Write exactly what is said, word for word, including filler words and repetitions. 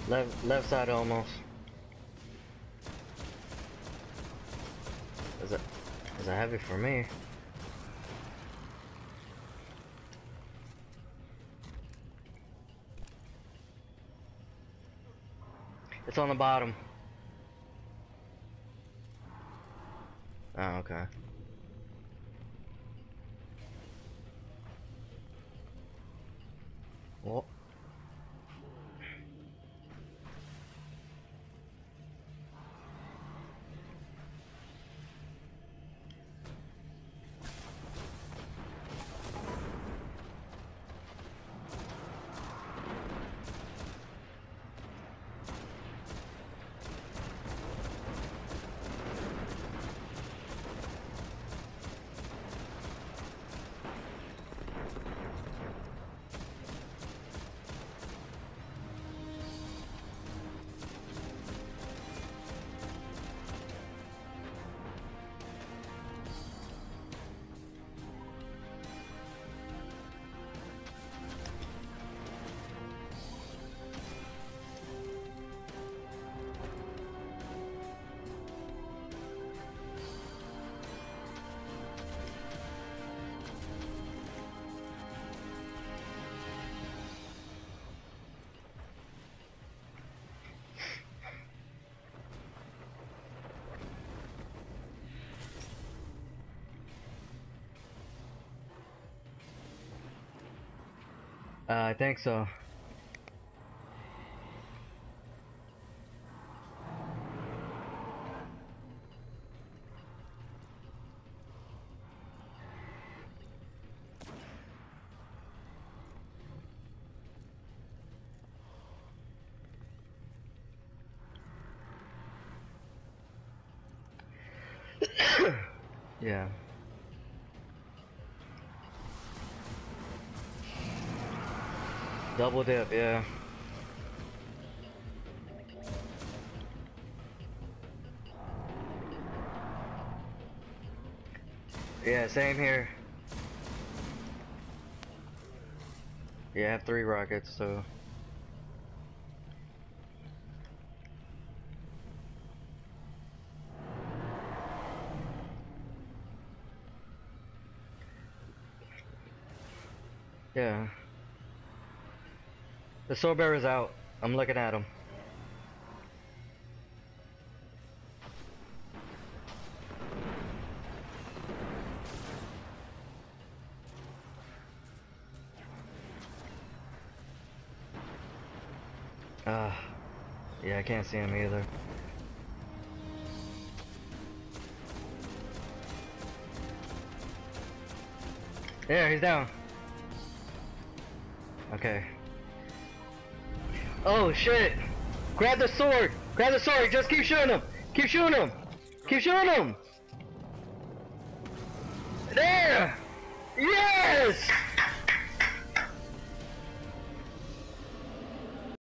Left, left side almost. Is it? Is it heavy for me? It's on the bottom. Oh, okay. Well. Uh, I think so. Yeah. Double dip, yeah. Yeah, same here. Yeah, I have three rockets, so. Yeah. The sword bearer's out. I'm looking at him. Ah, uh, yeah, I can't see him either. Yeah, he's down. Okay. Oh shit! Grab the sword! Grab the sword! Just keep shooting him! Keep shooting him! Keep shooting him! There! Yes!